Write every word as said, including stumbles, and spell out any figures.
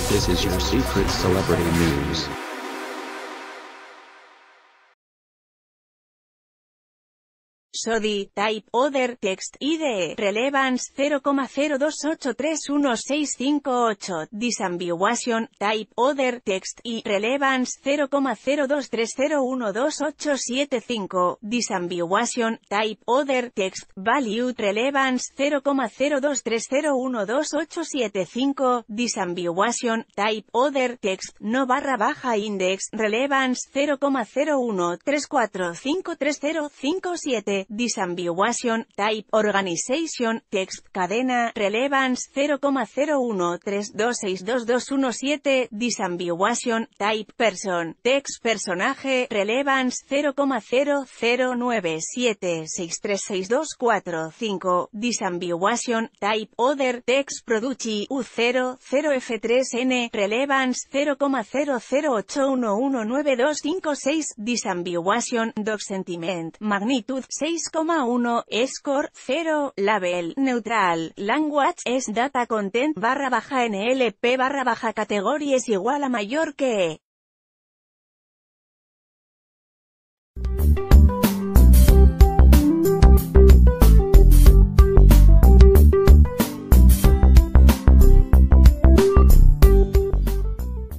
This is your secret celebrity news. Sodi, Type, Other, Text, I D E, Relevance, zero coma cero dos ocho tres uno seis cinco ocho, Disambiguation, Type, Other, Text, y, Relevance, cero coma cero dos tres cero uno dos ocho siete cinco, Disambiguation, Type, Other, Text, Value, Relevance, cero coma cero dos tres cero uno dos ocho siete cinco, Disambiguation, Type, Other, Text, no barra baja Index, Relevance, cero coma cero uno tres cuatro cinco tres cero cinco siete, Disambiguation, Type, Organization, Text, Cadena, Relevance, cero coma cero uno tres dos seis dos dos uno siete, Disambiguation, Type, Person, Text, Personaje, Relevance, cero coma cero cero nueve siete seis tres seis dos cuatro cinco, Disambiguation, Type, Other, Text, Produci, U cero cero F tres N, Relevance, cero coma cero cero ocho uno uno nueve dos cinco seis, Disambiguation, Dog Sentiment, Magnitude, seis coma uno, Score, cero, Label, Neutral, Language, es Data Content, barra baja N L P barra baja categoría es igual a mayor que